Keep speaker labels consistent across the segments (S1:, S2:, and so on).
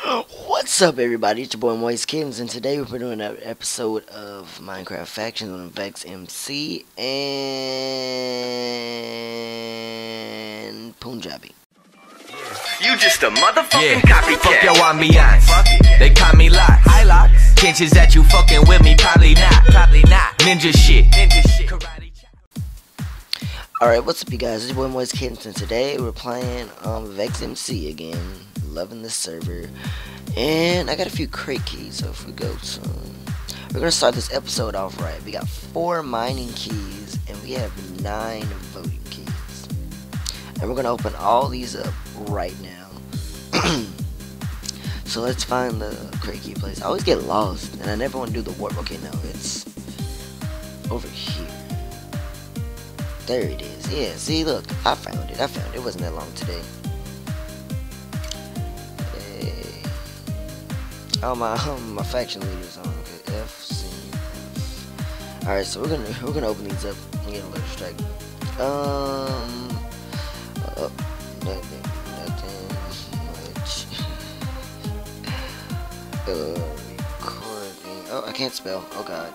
S1: What's up, everybody? It's your boy Moist Kittens, and today we're doing an episode of Minecraft Factions on VexMc and Punjabi.
S2: You just a motherfucking
S3: Fuck
S2: copycat.
S3: your ambiance. They caught me locked. Chances that you fucking with me, probably not. Ninja shit. Karate chop.
S1: Alright, what's up, you guys? It's your boy Moist Kittens, and today we're playing VexMc again. Loving this server. And I got a few crate keys, so if we go to... We're gonna start this episode off right. We got 4 mining keys, and we have 9 voting keys. And we're gonna open all these up right now. So let's find the crate key place. I always get lost, and I never want to do the warp. Okay, no, it's over here. There it is. Yeah, see, look, I found it. It wasn't that long today. Hey. Oh, my faction leader's on. Okay, F, C, F. All right, so we're gonna open these up and get a little strike. Nothing much. Recording. Oh, I can't spell. Oh god.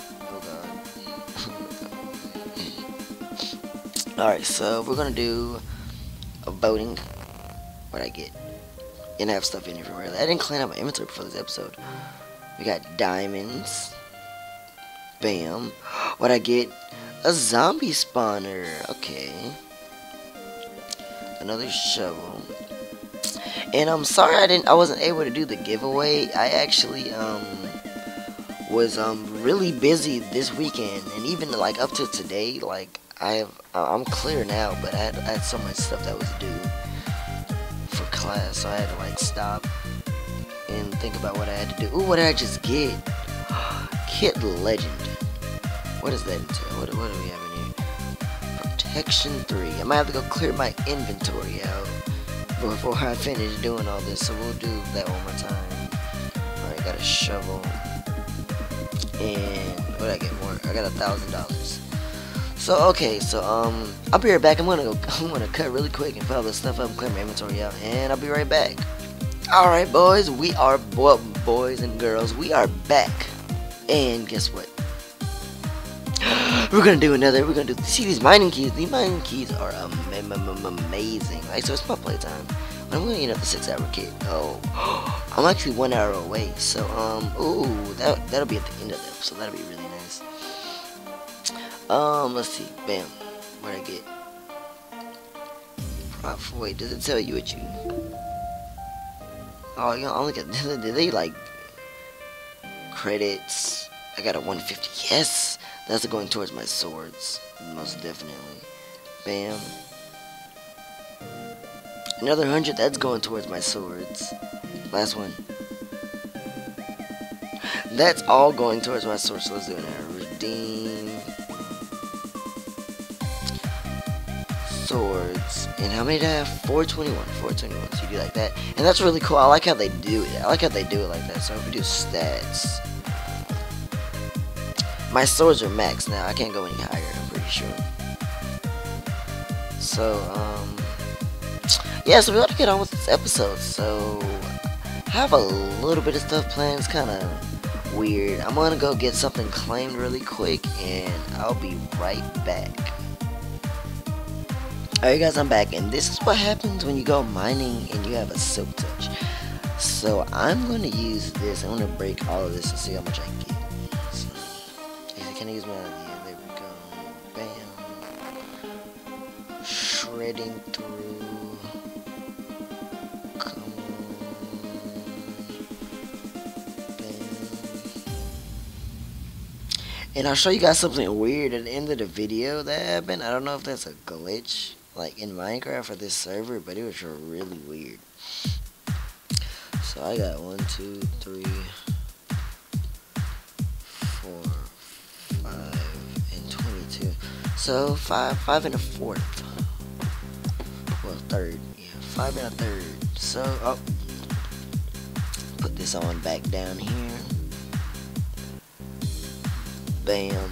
S1: Alright, so we're gonna do a voting. What'd I get? And I have stuff in everywhere. I didn't clean out my inventory before this episode. We got diamonds. Bam. What'd I get? A zombie spawner. Okay. Another shovel. And I'm sorry I wasn't able to do the giveaway. I actually was really busy this weekend, and even like up to today, like I'm clear now, but I had so much stuff that was due for class, so I had to like stop and think about what I had to do. Ooh, what did I just get? Kit Legend. What does that entail? What do we have in here? Protection 3. I might have to go clear my inventory out before I finish doing all this, so we'll do that one more time. Alright, got a shovel. And what did I get more? I got $1,000. So okay, so I'll be right back. I'm gonna cut really quick and put all this stuff up and clear my inventory out, and I'll be right back. Alright, boys, boys and girls, we are back. And guess what? We're gonna do see these mining keys. These mining keys are amazing. Right, so it's my playtime. But I'm gonna get up the 6-hour kit. Oh, I'm actually 1 hour away. So ooh, that'll be at the end of the episode. That'll be really nice. Let's see. Bam. What'd I get? Wait, does it tell you what you? Oh, you know, I only got. Did they like credits? I got a 150. Yes. That's going towards my swords, most definitely. Bam. Another 100, that's going towards my swords. Last one. That's all going towards my swords, so let's do it now. Redeem. Swords. And how many did I have? 421. 421, so you do like that. And that's really cool. I like how they do it. like it like that. So if we do stats. My swords are maxed now. I can't go any higher, I'm pretty sure. So, yeah, so we ought to get on with this episode. So, I have a little bit of stuff planned. It's kind of weird. I'm going to go get something claimed really quick, and I'll be right back. Alright, guys, I'm back, and this is what happens when you go mining and you have a silk touch. So, I'm going to use this. I'm going to break all of this and see how much I can get. Can I use my idea? There we go. Bam. Shredding through. Come on. Bam. And I'll show you guys something weird at the end of the video that happened. I don't know if that's a glitch, like in Minecraft or this server, but it was really weird. So I got 1, 2, 3, 4, 5, and 22. So 5 and a fourth. Well, third. Yeah, 5 and a third. So, oh, put this on back down here. Bam.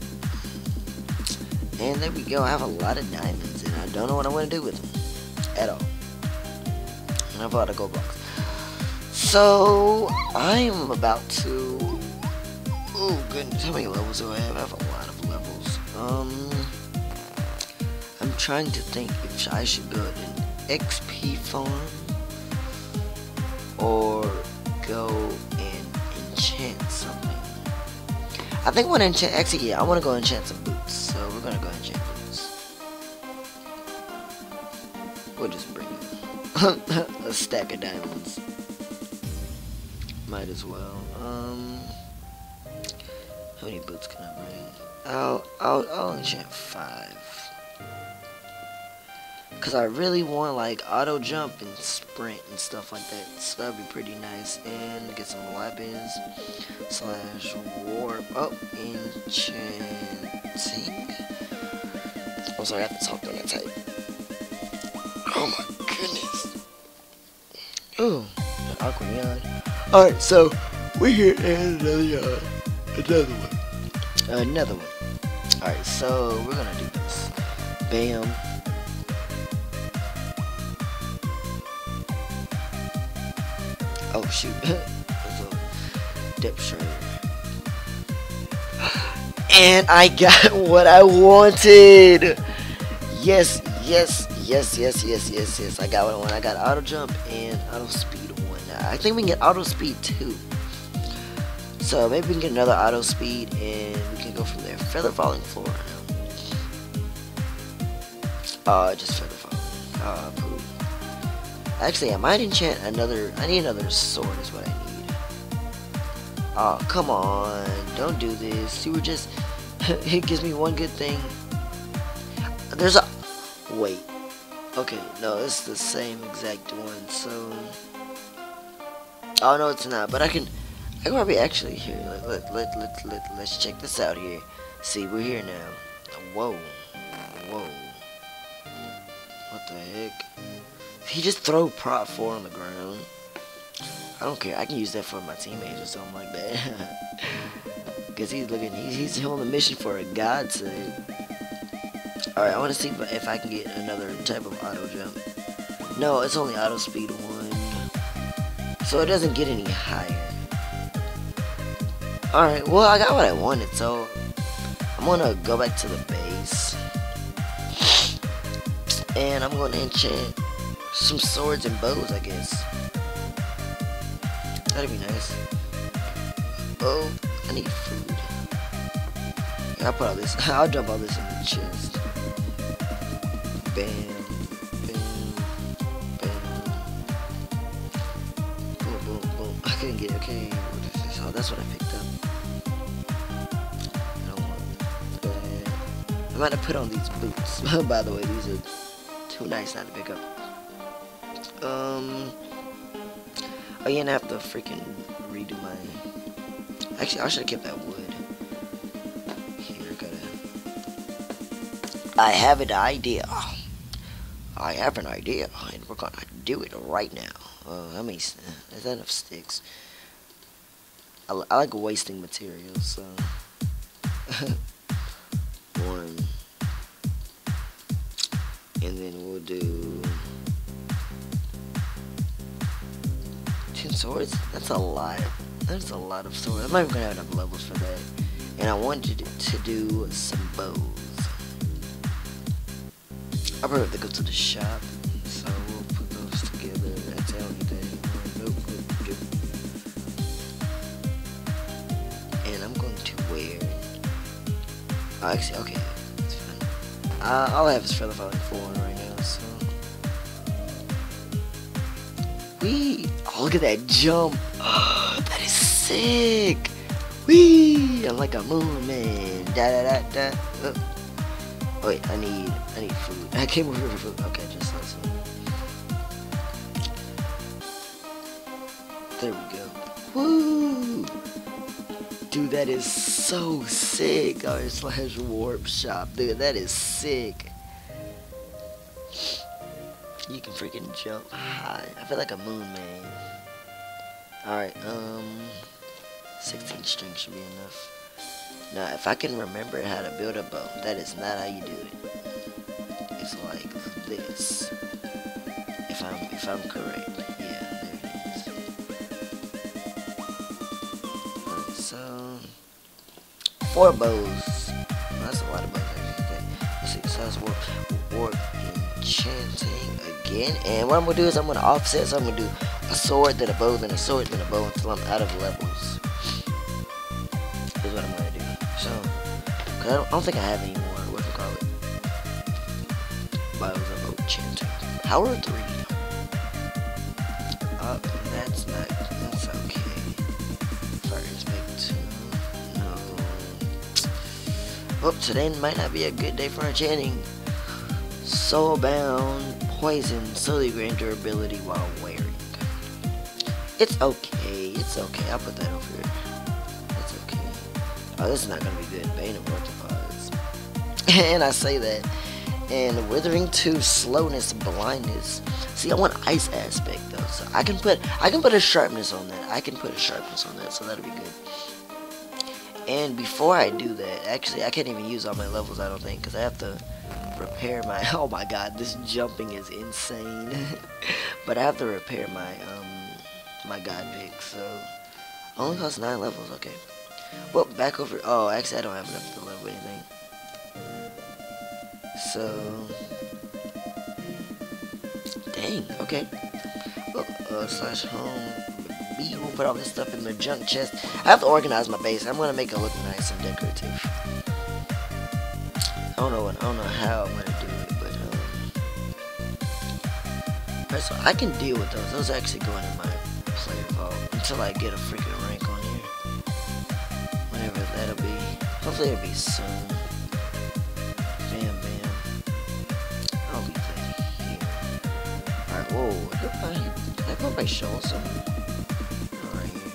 S1: And there we go. I have a lot of diamonds, and I don't know what I want to do with them at all. And I bought a gold box. So I am about to. Oh goodness, how many levels do I have? I have a lot of levels. I'm trying to think if I should build an XP farm or go and enchant something. I think I want to enchant. Actually, yeah, I want to go enchant some boots. So we're gonna go enchant boots. We'll just bring a stack of diamonds. Might as well. How many boots can I bring? I'll enchant 5. Cause I really want like auto jump and sprint and stuff like that. So that'd be pretty nice. And get some weapons / warp. Oh, enchanting. Oh, sorry, I have to talk on that type. Oh my goodness. Oh, an awkward yawn. Alright, so we're here and another one. Alright, so we're gonna do this. Bam. Oh shoot. There's a depth shredder. And I got what I wanted. Yes. I got what I want. I got auto jump and auto speed 1. I think we can get auto speed 2. So maybe we can get another auto speed and we can go from there. Feather falling floor. Just feather falling. Poop. Actually, I might enchant another. I need another sword is what I need. Oh, come on. Don't do this. You were just. It gives me one good thing. There's a. Wait. Okay, no, it's the same exact one, so. Oh, no, it's not. But I can probably actually. Here, let's check this out here. See, we're here now. Whoa. What the heck? He just throw prop 4 on the ground. I don't care. I can use that for my teammates or something like that. Cause he's on the mission for a godsend. Alright, I want to see if I can get another type of auto jump. No, it's only auto speed 1. So it doesn't get any higher. Alright, well I got what I wanted, so I'm gonna go back to the base. And I'm gonna enchant some swords and bows, I guess. That'd be nice. Oh, I need food. Yeah, I'll put all this. I'll dump all this in the chest. Bam, bam, bam. Boom, boom, boom. I couldn't get it. Okay, what is this? Oh, that's what I picked up. I don't want that. I might have put on these boots. By the way, these are too nice not to pick up. Oh, yeah, and I have to freaking redo my. Actually, I should have kept that wood. Here, I have an idea. I have an idea, and we're gonna do it right now. How many? Is that enough sticks? I like wasting materials, so. 1. And then we'll do 10 swords. That's a lot. That's a lot of swords. I'm not even gonna have enough levels for that. And I wanted to do some bows. I'll probably have to go to the shop, so we'll put those together. That's the only thing. Nope. And I'm going to wear. Oh, actually, okay, that's fine. All I have is feather falling 4 right now, so. Oh, look at that jump. That is sick. Wee! I'm like a moon man. Da. Oh, wait, I need food. I came over here for food. Okay, just that's it. There we go. Woo! Dude, that is so sick. /warp shop. Dude, that is sick. You can freaking jump high. I feel like a moon man. Alright, 16 string should be enough. Now, if I can remember how to build a bow, that is not how you do it. It's like this. If I'm correct. Yeah, there it is. 4 bows. That's a lot of bows. Okay. Let's see. Size warp enchanting again. And what I'm gonna do is I'm gonna offset. So I'm gonna do a sword, then a bow, then a sword, then a bow until I'm out of levels. Is what I'm gonna do. So, cause I don't think I have any more. What do you call it? Bows of enchanting. Power 3. That's okay. First big 2. No. Oh, today might not be a good day for enchanting. Soulbound poison, slowly gain durability while wearing. It's okay. It's okay. I'll put that over here. It's okay. Oh, this is not gonna be good. Bane of Orthopods. And I say that. And Withering 2, slowness, blindness. See, I want ice aspect though, so I can put a sharpness on that. So that'll be good. And before I do that, actually, I can't even use all my levels. I don't think, because I have to repair my. Oh my God, this jumping is insane. But I have to repair my my god pick. So only costs 9 levels. Okay. Well, back over. Oh, actually, I don't have enough to level anything. So, dang, okay. Slash home. We will put all this stuff in the junk chest. I have to organize my base. I'm gonna make it look nice and decorative. I don't know how I'm gonna do it, but alright, so I can deal with those. Those are actually going in my player vault until I get a freaking rank on here. Whenever that'll be. Hopefully it'll be soon. Whoa, can I put my shovel somewhere? Oh, right here.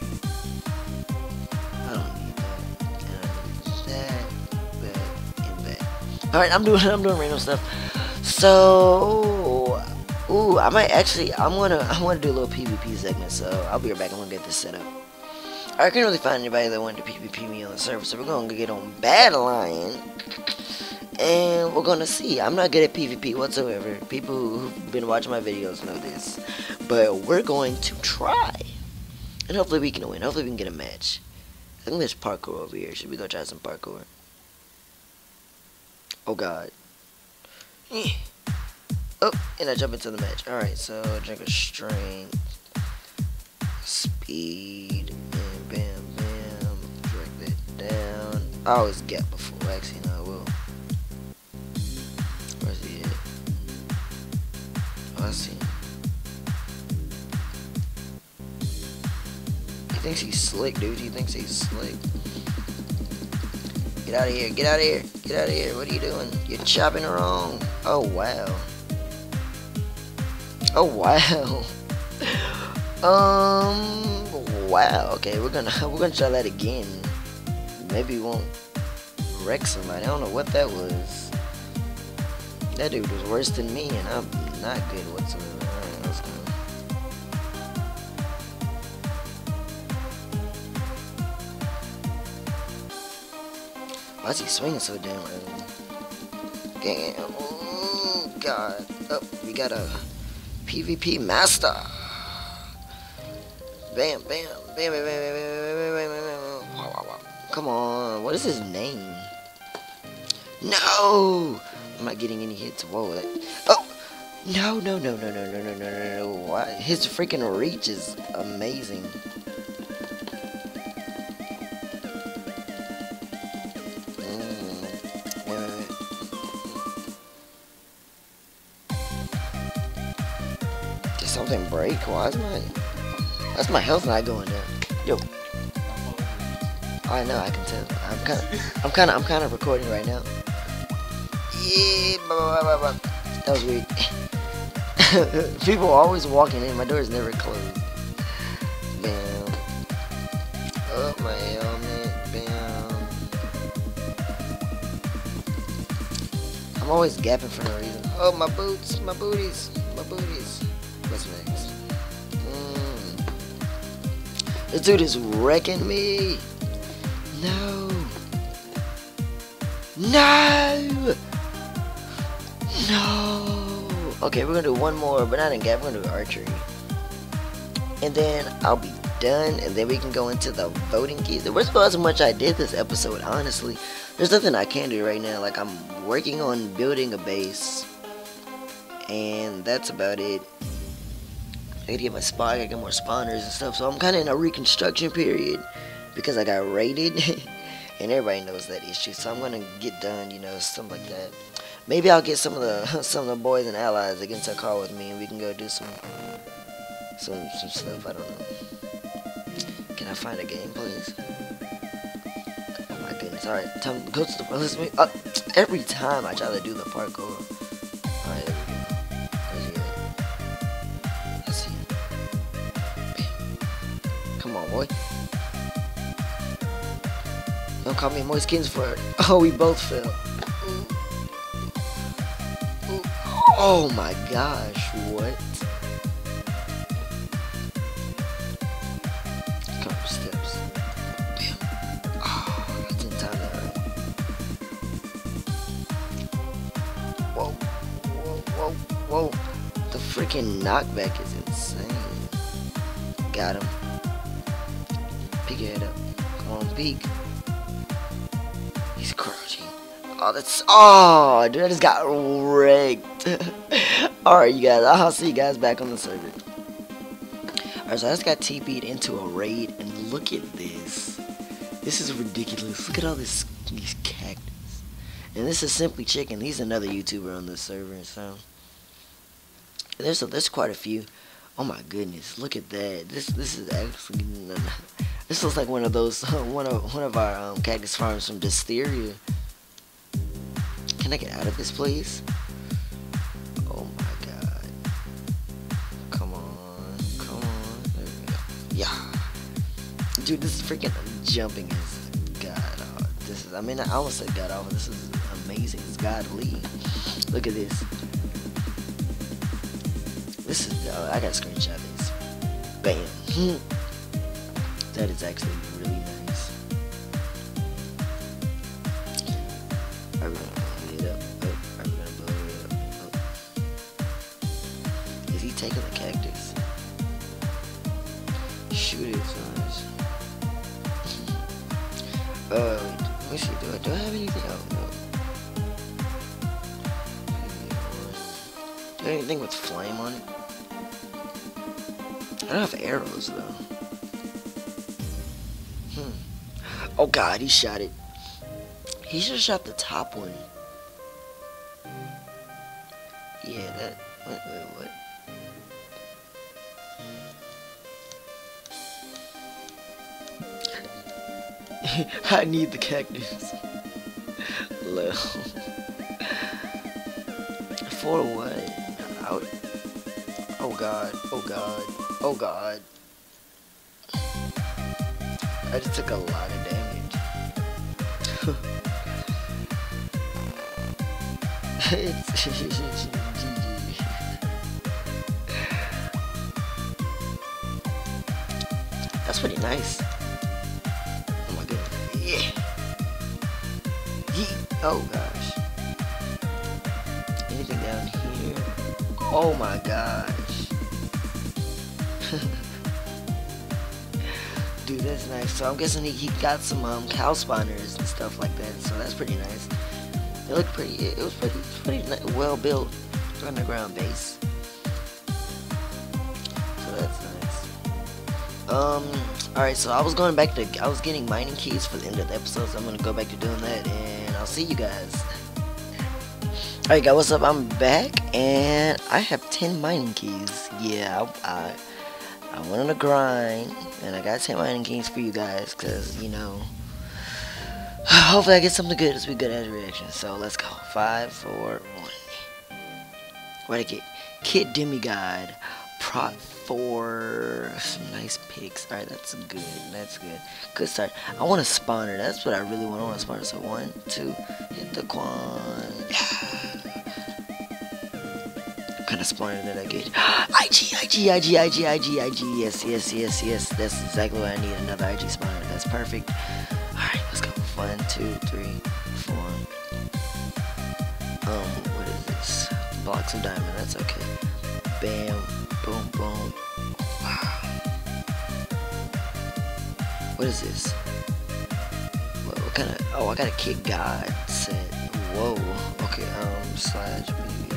S1: I don't need that. And that. Alright, I'm doing random stuff. So, ooh, I might actually, I wanna do a little PvP segment, so I'll be right back. I'm gonna get this set up. Alright, I couldn't really find anybody that wanted to PvP me on the server, so we're gonna get on Bad Lion. And we're gonna see. I'm not good at PvP whatsoever. People who've been watching my videos know this. But we're going to try. And hopefully we can win. Hopefully we can get a match. I think there's parkour over here. Should we go try some parkour? Oh God. Oh, and I jump into the match. Alright, so drink of strength. Speed. And bam, bam. Drag that down. I always get before. Actually, no, I will. Where's he at? Oh, I see him. He thinks he's slick, dude. He thinks he's slick. Get out of here. Get out of here. Get out of here. What are you doing? You're chopping wrong. Oh, wow. Oh, wow. Wow. Okay, we're gonna try that again. Maybe we won't wreck somebody. I don't know what that was. That dude was worse than me, and I'm not good whatsoever. Alright, let's go. Why is he swinging so damn early? Damn. Oh, God. Oh, we got a PvP master. Bam, bam, bam, bam, bam, bam, bam, bam, bam, bam. Wow, wow, wow. Come on. What is his name? No! I'm not getting any hits. Whoa. Oh! No, no, no, no, no, no, no, no, no. Why? His freaking reach is amazing. Did something break? Why is that's my health not going down. Yo. I know, I can tell. I'm kind of recording right now. Yeah, that was weird. People are always walking in. My door is never closed. Bam. Oh, my helmet. Bam. I'm always gapping for no reason. Oh, my boots. My booties. My booties. What's next? This dude is wrecking me. No. No. No. Okay, we're gonna do one more, but not in gap. We're gonna do archery, and then I'll be done, and then we can go into the voting keys. There wasn't much I did this episode, honestly. There's nothing I can do right now. Like, I'm working on building a base, and that's about it. I gotta get my spot, I gotta get more spawners and stuff, so I'm kind of in a reconstruction period because I got raided, and everybody knows that issue, so I'm gonna get done, you know, something like that. Maybe I'll get some of the boys and allies against a call with me, and we can go do some stuff. I don't know. Can I find a game, please? Oh my goodness! All right, time to go to the. Every time I try to do the parkour. All right, there we go. Let's see. Come on, boy. Don't call me Moiskins for it. Oh, we both fell. Oh my gosh, what? Couple steps. Bam. Oh, I didn't time that right. Whoa, whoa, whoa, whoa. The freaking knockback is insane. Got him. Peek your head up. Come on, peek. He's crouching. Oh, dude, I just got wrecked. Alright, you guys, I'll see you guys back on the server. Alright, so I just got TP'd into a raid, and look at this. This is ridiculous. Look at all these cactus. And this is Simply Chicken. He's another YouTuber on this server, so there's quite a few. Oh my goodness, look at that. This is actually this looks like one of those one of our cactus farms from Disteria. Can I get out of this, please? Oh my god. Come on. Come on. There we go. Yeah. Dude, this freaking jumping is god. This is, I mean, I almost said god awful. This is amazing. It's godly. Look at this. This is, I gotta screenshot this. Bam. That is actually really nice. Is he taking the cactus? Shoot it, nice. Let me see. Do I have anything? Oh no. Do I have anything with flame on it? I don't have arrows though. Oh god, he shot it. He should have shot the top one. Yeah, that. Wait, what? I need the cactus. Lol. For what? Oh god. Oh god. Oh god. I just took a lot of damage. It's GG. That's pretty nice. Oh my goodness. Yeah. Oh gosh. Anything down here? Oh my gosh. Dude, that's nice. So I'm guessing he got some cow spawners and stuff like that. So that's pretty nice. It looked pretty. It was pretty well built underground base. So that's nice. Alright, so I was getting mining keys for the end of the episode, so I'm gonna go back to doing that, and I'll see you guys. Alright guys, what's up? I'm back, and I have 10 mining keys. Yeah, I went on a grind, and I got 10 mining keys for you guys, cause you know, hopefully I get something good. This will be good as a reaction. So let's go. 5, 4, 1. What'd I get? Kid Demigod. Prot 4. Some nice picks. Alright, that's good. That's good. Good start. I want a spawner. That's what I really want. I want a spawner. So 1, 2. Hit the quan. What kind of spawner did I get? IG. Yes. That's exactly what I need. Another IG spawner. That's perfect. Alright, let's go. 1, 2, 3, 4. What is this? Blocks of diamond. That's okay. Bam. Boom, boom. Wow. What is this? What kind of? Oh, I got a Kid God set. Whoa. Okay. Slash BB.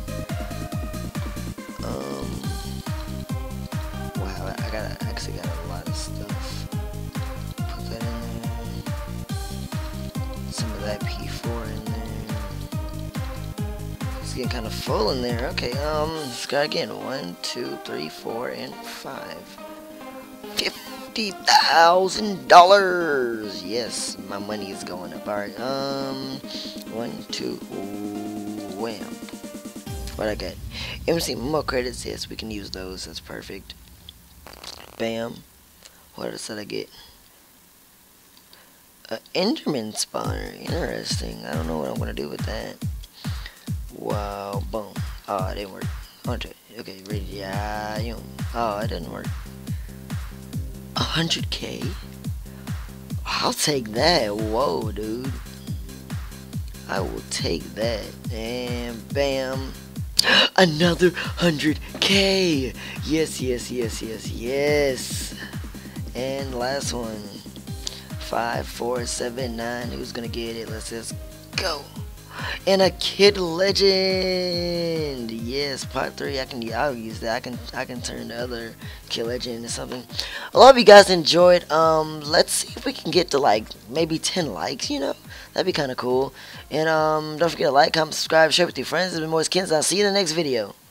S1: Wow. I actually got a lot of stuff. Put that in there. Some of that P4 in there. It's getting kind of full in there. Okay. Let's go again. 1, 2, 3, 4, and 5. $50,000. Yes, my money is going up. All right. 1, 2. Wham. What I got? MC more credits. Yes, we can use those. That's perfect. Bam. What else did I get? Enderman spawner. Interesting. I don't know what I'm gonna do with that. Wow. Boom. Oh, it didn't work. Okay. Ready? Yeah. Oh, it didn't work. 100K? I'll take that. Whoa, dude. I will take that. And bam. Another 100K. Yes. And last one. 5, 4, 7, 9. Who's gonna get it? Let's just go. And a Kid Legend. Yes, part 3. I'll use that. I can turn the other Kid Legend into something. A lot of you guys enjoyed. Let's see if we can get to like maybe 10 likes, That'd be kind of cool. And don't forget to like, comment, subscribe, share with your friends. This has been Moist Kids. I'll see you in the next video.